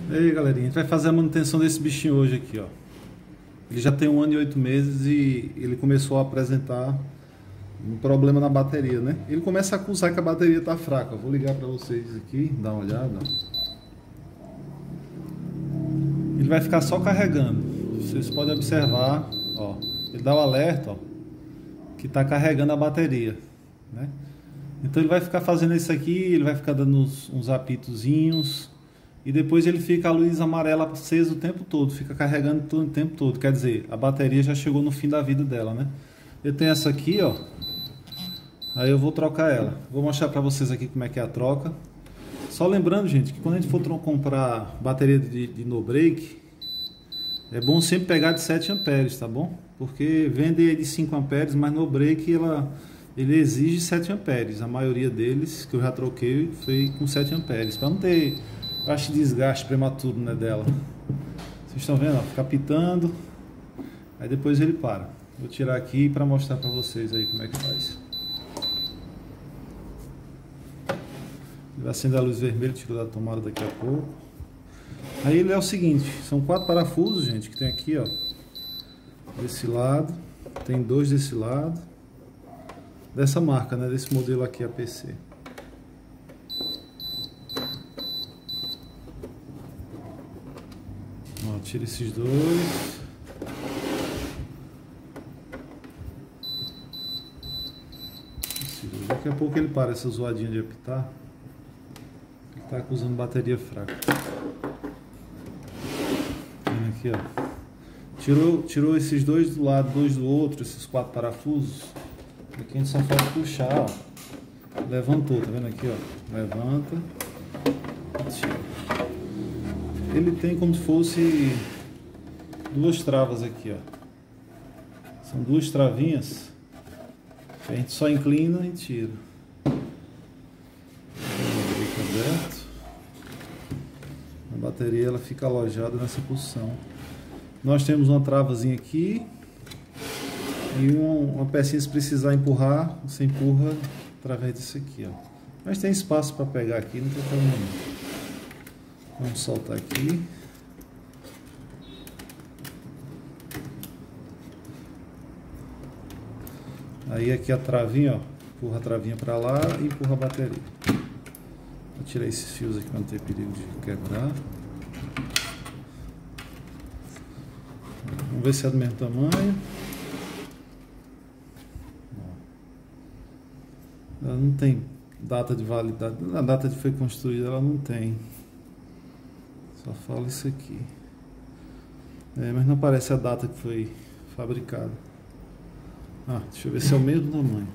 E aí, galerinha, a gente vai fazer a manutenção desse bichinho hoje aqui, ó. Ele já tem 1 ano e 8 meses e ele começou a apresentar um problema na bateria, né? Ele começa a acusar que a bateria tá fraca. Eu vou ligar para vocês aqui, dar uma olhada. Ele vai ficar só carregando. Vocês podem observar, ó. Ele dá o alerta, ó, que tá carregando a bateria, né? Então ele vai ficar fazendo isso aqui, ele vai ficar dando uns apitozinhos. E depois ele fica a luz amarela acesa o tempo todo, fica carregando todo o tempo todo. Quer dizer, a bateria já chegou no fim da vida dela, né? Eu tenho essa aqui, ó. Aí eu vou trocar ela. Vou mostrar pra vocês aqui como é que é a troca. Só lembrando, gente, que quando a gente for comprar bateria de no break, é bom sempre pegar de 7 amperes, tá bom? Porque vende de 5 amperes, mas no break ele exige 7 amperes. A maioria deles que eu já troquei foi com 7 amperes, para não ter, eu acho, desgaste prematuro, né, dela. Vocês estão vendo, ó, fica pitando, aí depois ele para. Vou tirar aqui para mostrar para vocês aí como é que faz. Ele vai acender a luz vermelha, tirou da tomada daqui a pouco. Aí ele é o seguinte, são 4 parafusos, gente, que tem aqui, ó, desse lado, tem 2 desse lado, dessa marca, né, desse modelo aqui, APC. Ó, tira esses 2. Daqui a pouco ele para essa zoadinha de apitar. Ele está acusando bateria fraca. Aqui, ó. Tirou esses 2 do lado, 2 do outro, esses 4 parafusos. Aqui a gente só faz puxar, ó. Levantou, tá vendo aqui, ó? Levanta. Tira. Ele tem como se fosse 2 travas aqui, ó. São 2 travinhas. A gente só inclina e tira. Aberto. A bateria ela fica alojada nessa posição. Nós temos uma travazinha aqui e uma pecinha, se precisar empurrar, você empurra através disso aqui, ó. Mas tem espaço para pegar aqui, não tem problema não. Vamos soltar aqui. Aí aqui a travinha, ó, empurra a travinha para lá e empurra a bateria. Vou tirar esses fios aqui para não ter perigo de quebrar. Vamos ver se é do mesmo tamanho. Ela não tem data de validade. A data de foi construída ela não tem. Só fala isso aqui. Mas não aparece a data que foi fabricada. Deixa eu ver se é o mesmo tamanho.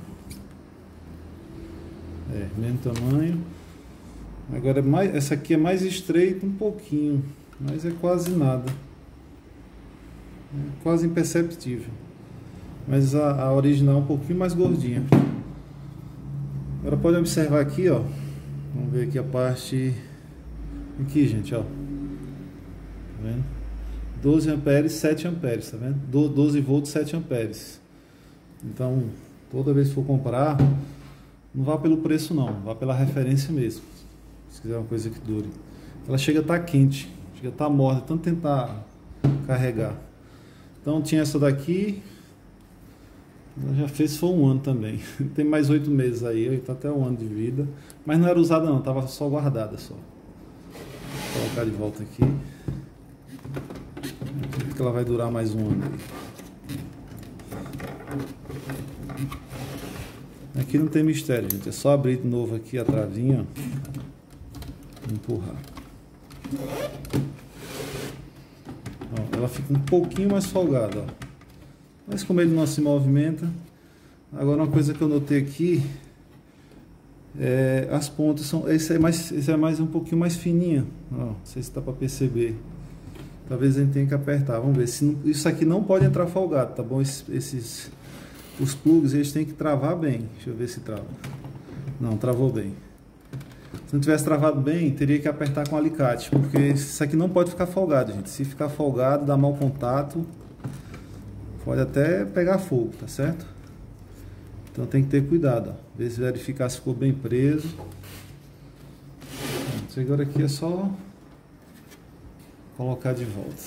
Mesmo tamanho. Agora essa aqui é mais estreita um pouquinho, mas é quase nada. É quase imperceptível. Mas a original é um pouquinho mais gordinha. Agora pode observar aqui, ó. Vamos ver aqui a parte. Aqui, gente, ó. Tá vendo? 12 amperes, 7 amperes, tá vendo? 12 volts, 7 amperes. Então, toda vez que for comprar, não vá pelo preço não, vá pela referência mesmo. Se quiser uma coisa que dure. Ela chega a estar quente, chega a estar morta, tanto tentar carregar. Então tinha essa daqui, ela já fez foi 1 ano também. Tem mais 8 meses aí, está até 1 ano de vida. Mas não era usada não, estava só guardada só. Vou colocar de volta aqui. Acredito que ela vai durar mais 1 ano aí. Aqui não tem mistério, gente. É só abrir de novo aqui a travinha, ó, empurrar. Ó, ela fica um pouquinho mais folgada, ó. Mas como ele não se movimenta. Agora uma coisa que eu notei aqui as pontas são. Esse é mais um pouquinho mais fininha. Ó, não sei se dá para perceber. Talvez a gente tenha que apertar. Vamos ver se isso aqui não pode entrar folgado, tá bom? Os plugs eles têm que travar bem. Deixa eu ver se trava. Não, travou bem. Se não tivesse travado bem, teria que apertar com alicate, porque isso aqui não pode ficar folgado, gente. Se ficar folgado, dá mau contato, pode até pegar fogo, tá certo? Então tem que ter cuidado, ó. Ver se verificar se ficou bem preso. Isso agora aqui é só colocar de volta.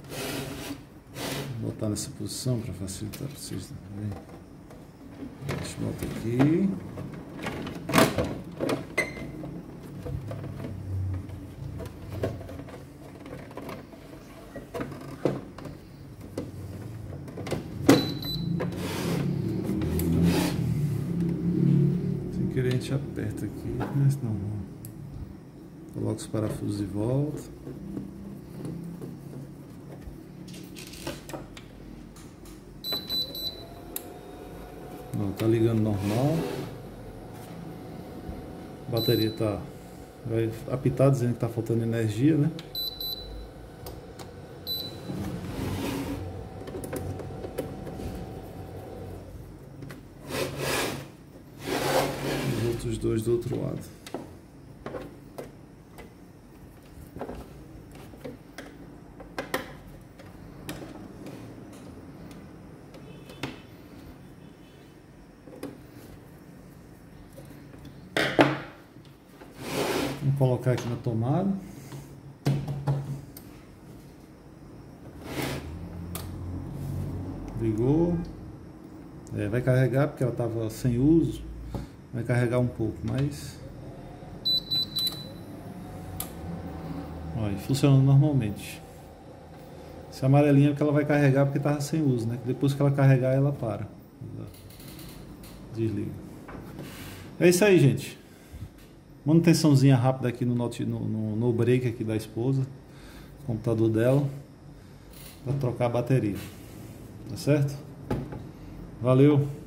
Vou botar nessa posição para facilitar para vocês também. Deixa eu botar aqui. Sem querer a gente aperta aqui, mas não. Coloca os parafusos de volta. Não, tá ligando normal. A bateria vai apitar dizendo que tá faltando energia, né? Os outros dois do outro lado. Vamos colocar aqui na tomada. Ligou. Vai carregar porque ela estava sem uso. Vai carregar um pouco, mas... Olha, funcionando normalmente. Esse amarelinho é que ela vai carregar porque estava sem uso, né? Depois que ela carregar, ela para. Desliga. É isso aí, gente. Manutençãozinha rápida aqui no break aqui da esposa, computador dela, para trocar a bateria. Tá certo? Valeu!